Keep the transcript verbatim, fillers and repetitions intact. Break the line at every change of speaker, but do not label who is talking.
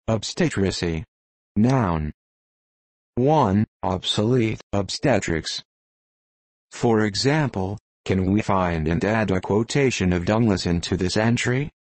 Obstetricy. Noun. one. Obsolete, obstetrics. For example, can we find and add a quotation of Douglas into this entry?